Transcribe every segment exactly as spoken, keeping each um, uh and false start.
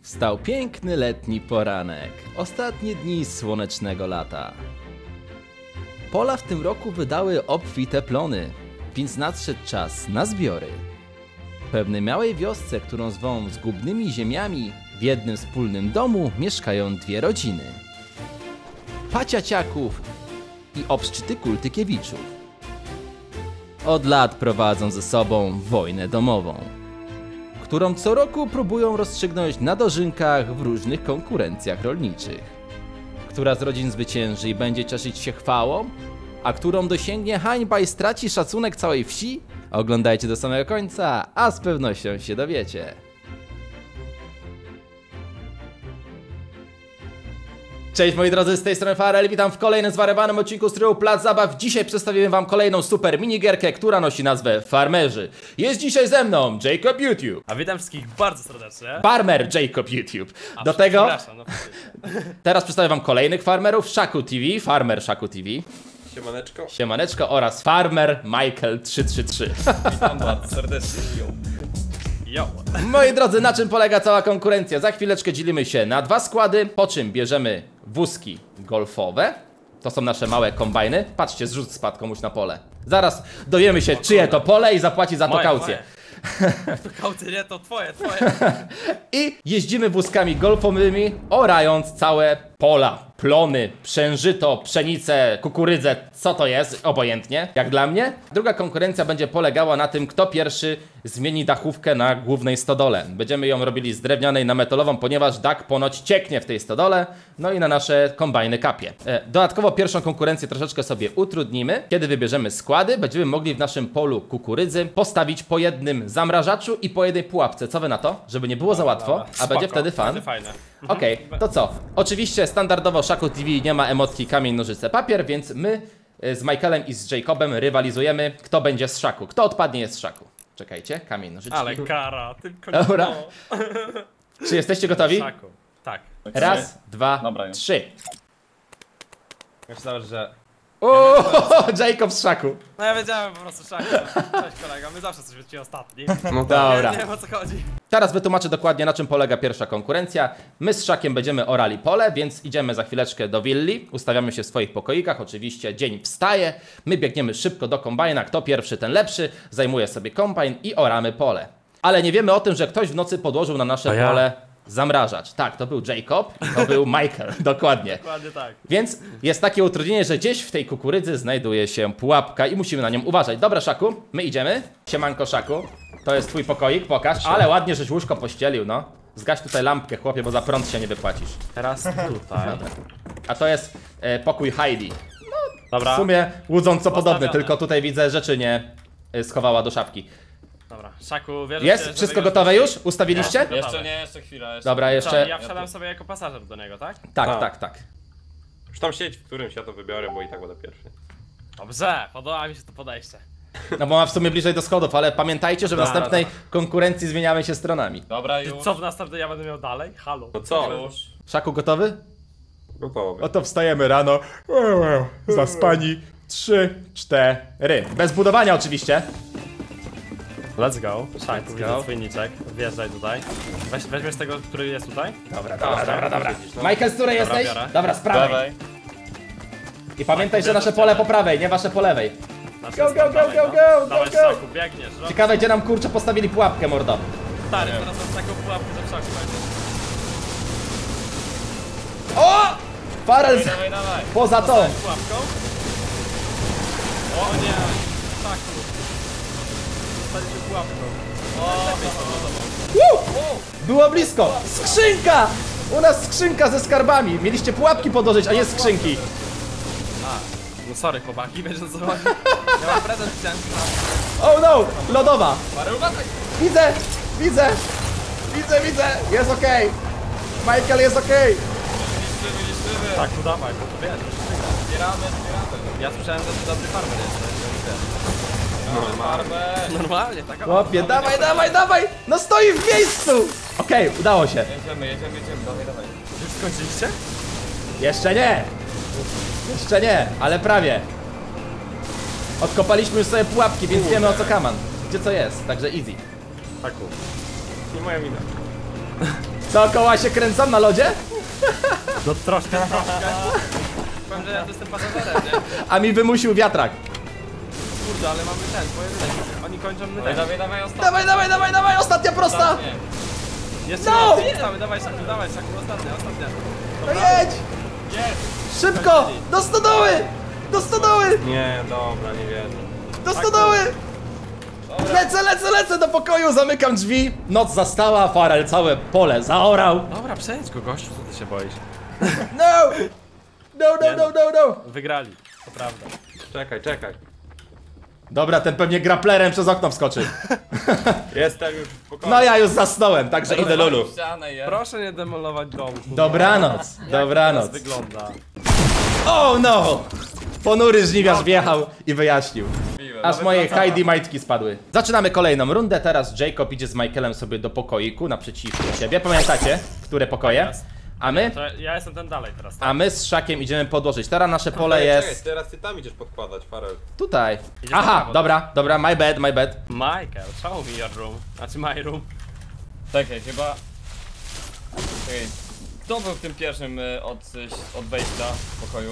Wstał piękny letni poranek, ostatnie dni słonecznego lata. Pola w tym roku wydały obfite plony, więc nadszedł czas na zbiory. W pewnej małej wiosce, którą zwą zgubnymi ziemiami, w jednym wspólnym domu mieszkają dwie rodziny. Paciaciaków i obszczyty Kultykiewiczów. Od lat prowadzą ze sobą wojnę domową, którą co roku próbują rozstrzygnąć na dożynkach w różnych konkurencjach rolniczych. Która z rodzin zwycięży i będzie cieszyć się chwałą, a którą dosięgnie hańba i straci szacunek całej wsi? Oglądajcie do samego końca, a z pewnością się dowiecie. Cześć moi drodzy, z tej strony Farel, witam w kolejnym zwariowanym odcinku z trybu Plac Zabaw. Dzisiaj przedstawimy wam kolejną super minigierkę, która nosi nazwę Farmerzy. Jest dzisiaj ze mną Jacob YouTube. A witam wszystkich bardzo serdecznie. Farmer Jacob YouTube. A, Do tego no, teraz przedstawię wam kolejnych farmerów, Shaku T V, Farmer Shaku T V. Siemaneczko. Siemaneczko oraz Farmer Michael trzy trzy trzy. Witam bardzo serdecznie. Yo. Moi drodzy, na czym polega cała konkurencja? Za chwileczkę dzielimy się na dwa składy, po czym bierzemy wózki golfowe. To są nasze małe kombajny. Patrzcie, zrzut spadł komuś na pole. Zaraz dowiemy się, czyje to pole i zapłaci za to Moje, kaucję. moje. To kaucję nie, to twoje, twoje. I jeździmy wózkami golfowymi, orając całe pola. Plony, przężyto, pszenicę, kukurydzę, co to jest, obojętnie, jak dla mnie. Druga konkurencja będzie polegała na tym, kto pierwszy zmieni dachówkę na głównej stodole. Będziemy ją robili z drewnianej na metalową, ponieważ dach ponoć cieknie w tej stodole, no i na nasze kombajny kapie. E, dodatkowo pierwszą konkurencję troszeczkę sobie utrudnimy. Kiedy wybierzemy składy, będziemy mogli w naszym polu kukurydzy postawić po jednym zamrażaczu i po jednej pułapce. Co wy na to? Żeby nie było za łatwo, a będzie wtedy fan. Będzie fajne. Okej, okay, to co? Oczywiście standardowo Shaku T V nie ma emotki kamień, nożyce, papier, więc my z Michaelem i z Jacobem rywalizujemy, kto będzie z Shaku. Kto odpadnie jest z Shaku. Czekajcie, kamień, nożyczki. Ale kara, tylko Dobra. no. Czy jesteście gotowi? Szaku. Tak. Raz, dwa, Dobra. trzy. Myślałem, że... Uuu, Jacob z Shaku. No ja wiedziałem po prostu Szaku. Cześć kolega, my zawsze jesteśmy ci ostatni. No Dobra. Nie, nie wiem o co chodzi. Teraz wytłumaczę dokładnie, na czym polega pierwsza konkurencja. My z Shakiem będziemy orali pole, więc idziemy za chwileczkę do willi. Ustawiamy się w swoich pokoikach, oczywiście dzień wstaje. My biegniemy szybko do kombajna, kto pierwszy, ten lepszy. Zajmuje sobie kombajn i oramy pole. Ale nie wiemy o tym, że ktoś w nocy podłożył na nasze To ja. pole zamrażacz. Tak, to był Jacob, to był Michael, dokładnie. Dokładnie tak. Więc jest takie utrudnienie, że gdzieś w tej kukurydzy znajduje się pułapka i musimy na nią uważać. Dobra, Shaku, my idziemy. Siemanko, Shaku. To jest twój pokoik, pokaż. Ale ładnie, żeś łóżko pościelił, no. Zgaś tutaj lampkę, chłopie, bo za prąd się nie wypłacisz. Teraz tutaj. A to jest e, pokój Heidi. Dobra. W sumie łudząco podobny, Postawione. tylko tutaj widzę rzeczy nie e, schowała do szafki. Dobra, Szaku, wiesz, Jest? Wszystko gotowe już? Ustawiliście? Gotowe. Jeszcze nie, jeszcze chwila. Jeszcze. Dobra, Co, jeszcze... ja wsiadam sobie jako pasażer do niego, tak? Tak, Tak. tak, tak. Już tam siedź, w którymś ja to wybiorę, bo i tak będę pierwszy. Dobrze, podoba mi się to podejście. No bo ma w sumie bliżej do schodów, ale pamiętajcie, że w Dobra, następnej konkurencji zmieniamy się stronami. Dobra, Ty już. co w następnej ja będę miał dalej? Halo. No co? Już. Shaku, gotowy? Gotowy. Oto wstajemy rano, zaspani, trzy, cztery. Bez budowania oczywiście. Let's go. Szaku, Let's widzę go. twój niczek. Wjeżdżaj tutaj. Weź, weźmiesz tego, który jest tutaj? Dobra, dobra, dobra, dobra. no. Michael, z której Dobra, jesteś? biorę. Dobra, z prawej. Dawaj. I pamiętaj, Tak, że nasze bierzesz pole ciebie. po prawej, nie wasze po lewej. Nasz Go, jest go, tam go, dalej, go, no. go, Dawaj, go, go. Szaku, biegniesz. Rob... Ciekawe, gdzie nam kurczę postawili pułapkę, mordo. Stary, teraz mam taką pułapkę, że Szaku będzie. O! Farel z... Dawaj, dawaj. poza tą. Zostałeś pułapką? O nie! Szaku. Zostaliśmy pułapką. O, Woo! Było blisko. Skrzynka! U nas skrzynka ze skarbami. Mieliście pułapki podłożyć, a nie skrzynki. no sorry chłopaki, wiesz o co chodzi? Ja mam prezent, chciałem Oh no! Lodowa. parę uważaj! Widzę! Widzę! Widzę, widzę! Jest okej! Michael jest okej! Niszczymy, niszczymy. Tak, to dawaj, bo to wiesz. Zbieramy, zbieramy. Ja słyszałem, że to dobry farmer jest. No, marmę. Normalnie, tak. Chłopie, dawaj, dawaj, dawaj! No stoi w miejscu! Okej, udało się. Jedziemy, jedziemy, jedziemy. Dawaj, dawaj. Już skończyliście? Jeszcze nie! Jeszcze nie, ale prawie. Odkopaliśmy już sobie pułapki, więc wiemy o co kaman. Gdzie co jest, także easy. Taku. Nie moja wina. Dookoła się kręcam na lodzie? No troszkę, troszkę. Powiem, że ja tu jestem pasażerem, nie? A mi wymusił wiatrak. Kurde, ale mamy ten, pojedynek. Oni kończą my Dawaj, ten. dawaj, dawaj, ostatni. Dawaj, dawaj, dawaj, dawaj, ostatnia prosta! Ostatnie. Jeszcze No! nie zostały, dawaj Szaku, dawaj Szaku, ostatnia, ostatnia. No jedź! Jest! Szybko! Do stodoły! Do stodoły! Nie, dobra, nie wierzę. Do stodoły! Lecę, lecę, lecę do pokoju, zamykam drzwi. Noc zastała, Farel całe pole zaorał. Dobra, przejdź go, gościu, co ty się boisz? No! No, no, no, no, no! Wygrali, to prawda. Czekaj, czekaj. Dobra, ten pewnie graplerem przez okno wskoczy. Jestem już w pokoju. No ja już zasnąłem, także idę Lulu. Ścianę, ja. Proszę nie demolować domu. Dobranoc, dobranoc. Jak to teraz wygląda? Oh no! Ponury żniwiarz wjechał i wyjaśnił. Aż Nawet moje wracamy. Heidi majtki spadły. Zaczynamy kolejną rundę, teraz Jacob idzie z Michaelem sobie do pokoiku naprzeciwko siebie. Pamiętacie, które pokoje? A my? To ja jestem ten dalej teraz, tak? A my z Szakiem idziemy podłożyć. Teraz nasze pole Czekaj, jest czekaj, teraz ty tam idziesz podkładać, Farel. tutaj. Idziesz na Aha, prawo, dobra, dobra, my bad, my bad. Michael, show me your room. Znaczy my room. Czekaj, chyba... Czekaj. Kto był w tym pierwszym y, od, y, od wejścia w pokoju?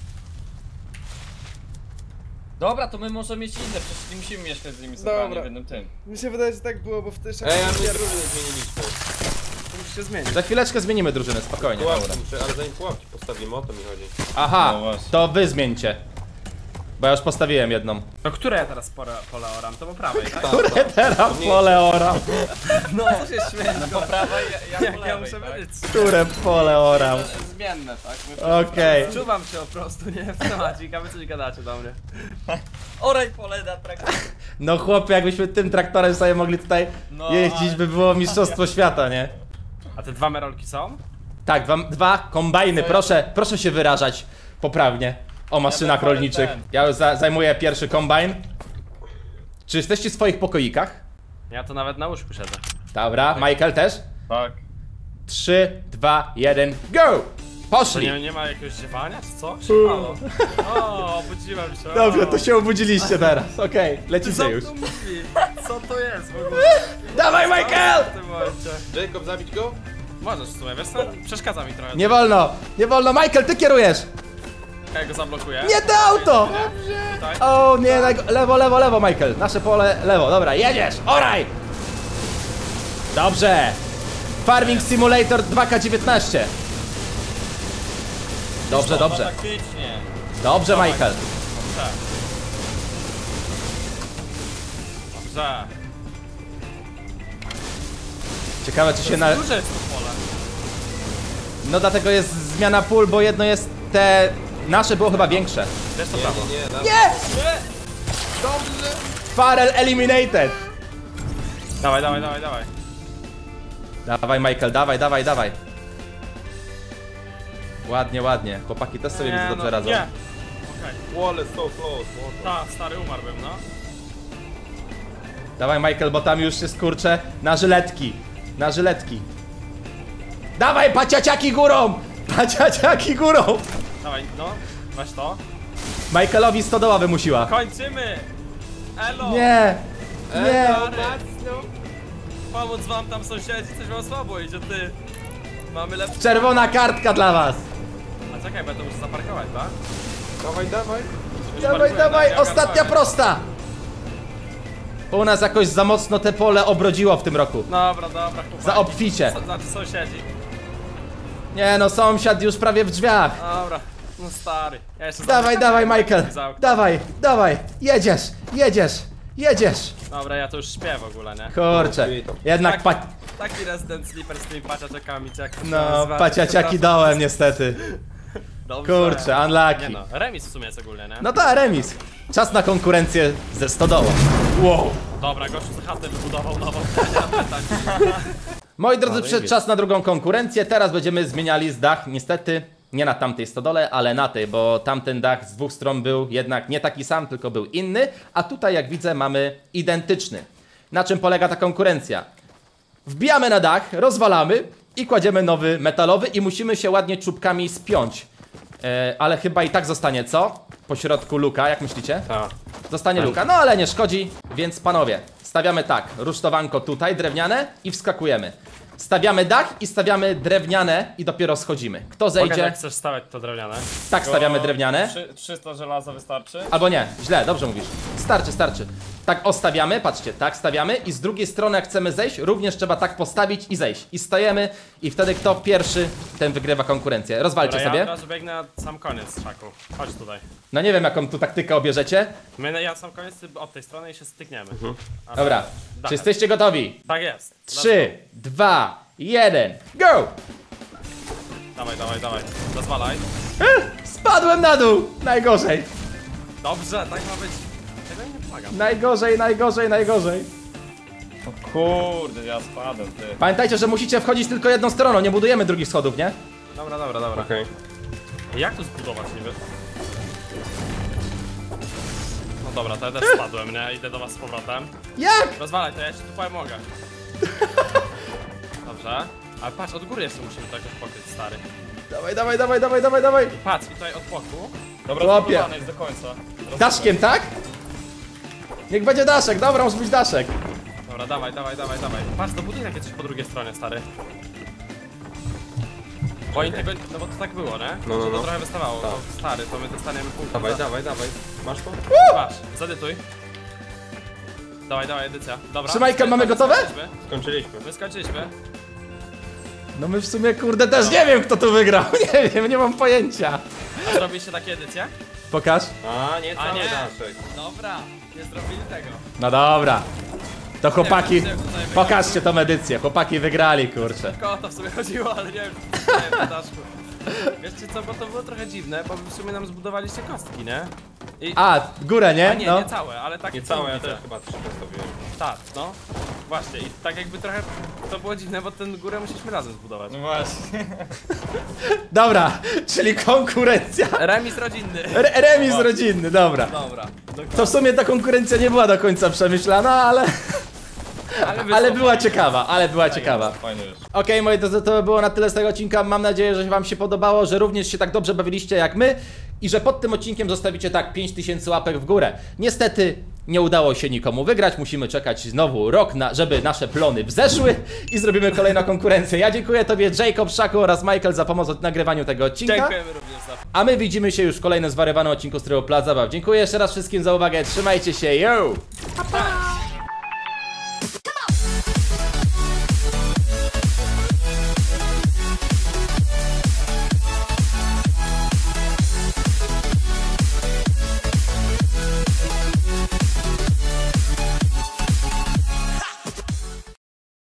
Dobra, to my możemy mieć inne, przecież nie musimy mieszkać z nimi centralnie Dobra. w jednym tym. Mi się wydaje, że tak było, bo w tej Ej, a my drużyny zmieniliśmy. musi się zmienić. Za chwileczkę zmienimy drużynę, spokojnie. Pułapki Dobra. muszę, ale zanim pułapki postawimy, o to mi chodzi. Aha, No właśnie. to wy zmieńcie. Bo ja już postawiłem jedną. No które ja teraz pole, pole oram? To po prawej, tak? Tak, Teraz pole oram. No, co się śmieje? Po prawej, ja, ja Jak po ja lewej, muszę tak? być? Które pole oram. Zmienne, tak? My Okej. Czuwam się po prostu, nie? W temacik, a wy coś gadacie do mnie. Oraj pole na trakcie. No chłopie, jakbyśmy tym traktorem sobie mogli tutaj No, jeździć, ale- by było mistrzostwo świata, nie? A te dwa merolki są? Tak, wam, dwa kombajny, proszę, proszę się wyrażać poprawnie o maszynach będę rolniczych. ten. Ja już za, zajmuję pierwszy kombajn. Czy jesteście w swoich pokoikach? Ja to nawet na łóżku siedzę. Dobra, Michael też? Tak. trzy, dwa, jeden, go! To Poszli! nie, nie ma jakiegoś ziewania, czy co? Halo. O, obudziłem się. Dobrze, to się obudziliście teraz, okej, lecicie już. Co mówi? Co to jest w ogóle? Dawaj Michael! W tym momencie. Jacob, zabić go? Możesz w sumie, wiesz co? Przeszkadza mi trochę. Nie wolno, nie wolno, Michael, ty kierujesz! Ja go zablokuję. Nie to auto! Tutaj. O nie, na- lewo, lewo, lewo Michael, nasze pole lewo, dobra, jedziesz, oraj! Dobrze! Farming Simulator dwa K dziewiętnaście. Dobrze, dobrze, Faktycznie. dobrze Michael. Dobrze. Dobrze. Ciekawe czy się na... Duże jest to pole. No dlatego jest zmiana pól, bo jedno jest te... Nasze było chyba większe. Wiesz to Nie, prawo. nie, nie, dawaj. Nie! Farel eliminated! Dawaj, dawaj, dawaj, dawaj. Dawaj Michael, dawaj, dawaj, dawaj. Ładnie, ładnie. Chłopaki też sobie widzę dobrze radzą. Nie. Okej. Wall is so close, water. Ta, stary umarłbym, no. Dawaj Michael, bo tam już się skurcze na żyletki. Na żyletki. Dawaj paciaciaki górą! Paciaciaki górą! Dawaj, no. Weź to. Michaelowi stodoła wymusiła. Kończymy! Elo! Nie! Nie! Stary. Pomóc wam tam sąsiedzi, coś wam słabo idzie, ty. Mamy lepszy... Czerwona kartka dla was! A czekaj, będę muszę zaparkować, tak? Dawaj, dawaj. Dawaj, parkuję, dawaj, tak, ja ostatnia garnuję. prosta! U nas jakoś za mocno te pole obrodziło w tym roku. Dobra, dobra, chłopaki. Za obficie. Co- Znaczy sąsiedzi. Nie no, sąsiad już prawie w drzwiach. Dobra, no stary. Ja jeszcze Dawaj, zamykam dawaj Michael! za okno. Dawaj, dawaj! Jedziesz, jedziesz, jedziesz! Dobra, ja to już śpię w ogóle, nie? Kurczę, jednak pa... Taki resident sleeper z tymi paciaczekami, czy jak to się No, nazywa. paciaciaki dołem niestety. Dobrze. Kurczę, Nie unlucky. no, remis w sumie jest ogólnie, nie? No tak, remis. Czas na konkurencję ze stodołą. Wow. Dobra, gościu z chatę wybudował nową. Nie mam pytań. Moi drodzy, przyszedł czas na drugą konkurencję. Teraz będziemy zmieniali z dach. Niestety nie na tamtej stodole, ale na tej, bo tamten dach z dwóch stron był jednak nie taki sam, tylko był inny. A tutaj, jak widzę, mamy identyczny. Na czym polega ta konkurencja? Wbijamy na dach, rozwalamy i kładziemy nowy metalowy i musimy się ładnie czubkami spiąć. E, ale chyba i tak zostanie, co? Po środku luka, jak myślicie? Tak. Zostanie luka, no ale nie szkodzi, więc panowie, stawiamy tak, rusztowanko tutaj, drewniane i wskakujemy. Stawiamy dach i stawiamy drewniane i dopiero schodzimy. Kto Pokaż, zejdzie? jak chcesz stawiać to drewniane. Tak, stawiamy drewniane. Trzy- trzysta żelaza wystarczy? Albo nie, źle, dobrze mówisz. Starczy, starczy. Tak ostawiamy, patrzcie, tak stawiamy i z drugiej strony jak chcemy zejść, również trzeba tak postawić i zejść. I stajemy i wtedy kto pierwszy, ten wygrywa konkurencję. Rozwalcie Dobra, ja sobie. od razu biegnę na sam koniec, Szaku. Chodź tutaj. No nie wiem jaką tu taktykę obierzecie. My na ja sam koniec, ty od tej strony i się stykniemy. A Dobra, tak. czy jesteście gotowi? Tak jest. Trzy, dwa, jeden, go! Dawaj, dawaj, dawaj. Rozwalaj. Spadłem na dół! Najgorzej, Dobrze, tak ma być. Tego nie pomagam. najgorzej, najgorzej, najgorzej. O kurde, ja spadłem, ty. Pamiętajcie, że musicie wchodzić tylko jedną stroną, nie budujemy drugich schodów, nie? Dobra, dobra, dobra. Okej. Jak tu zbudować niby? No dobra, to ja też spadłem, nie? Idę do was z powrotem. Jak? Rozwalaj to, ja ci tu pomogę. Dobrze. Ale patrz, od góry jeszcze musimy to jakoś pokryć, stary. Dawaj, dawaj, dawaj, dawaj, dawaj, dawaj. Patrz, i tutaj od boku. Dobra, Chłopie. zbudowane jest do końca. Rozumiem. Daszkiem, tak? Niech będzie daszek, dobra, może być daszek. Dobra, dawaj, dawaj, dawaj, dawaj. Patrz, do budynek jest coś po drugiej stronie, stary. Bo oni tego, no bo to tak było, nie? No, no, Że to no. trochę wystawało, to stary, to my dostaniemy punkt. Dawaj, za... dawaj, dawaj. Masz to? Patrz, zadytuj. Dawaj, dawaj, edycja. Dobra. Trzymajka, mamy gotowe? Skończyliśmy. Skończyliśmy. My skończyliśmy. No my w sumie, kurde, też nie wiem kto tu wygrał, nie wiem, nie mam pojęcia. A zrobiliście takie edycje? Pokaż. A, nie A cały nie. daszek. Dobra, nie zrobili tego. No dobra. To chłopaki, Nie wiem, czy tutaj pokażcie tą edycję, chłopaki wygrali, kurczę. Tylko o to w sumie chodziło, ale nie wiem, czy nie wiem, Daszku. Wiecie co, bo to było trochę dziwne, bo wy w sumie nam zbudowaliście kostki, nie? I... A, górę, nie? A nie, No. nie całe, ale tak Nie całe, ja widzę. też chyba trzy postawiłem. Tak, no. Właśnie, i tak jakby trochę to było dziwne, bo tę górę musieliśmy razem zbudować. No właśnie. Dobra, czyli konkurencja. Remis rodzinny. Re remis rodzinny, dobra. Dobra. To w sumie ta konkurencja nie była do końca przemyślana, ale, Ale, ale była ciekawa, ale była ciekawa. Fajnie już. Okej, moi drodzy, to było na tyle z tego odcinka. Mam nadzieję, że wam się podobało, że również się tak dobrze bawiliście jak my i że pod tym odcinkiem zostawicie tak pięć tysięcy łapek w górę. Niestety nie udało się nikomu wygrać, musimy czekać znowu rok, na, żeby nasze plony wzeszły i zrobimy kolejną konkurencję. Ja dziękuję tobie, Jacob, Szaku oraz Michael za pomoc w nagrywaniu tego odcinka. Dziękujemy również za... A my widzimy się już w kolejnym zwariowanym odcinku z Trybu Plac Zabaw. Dziękuję jeszcze raz wszystkim za uwagę, trzymajcie się, yo! Pa, pa!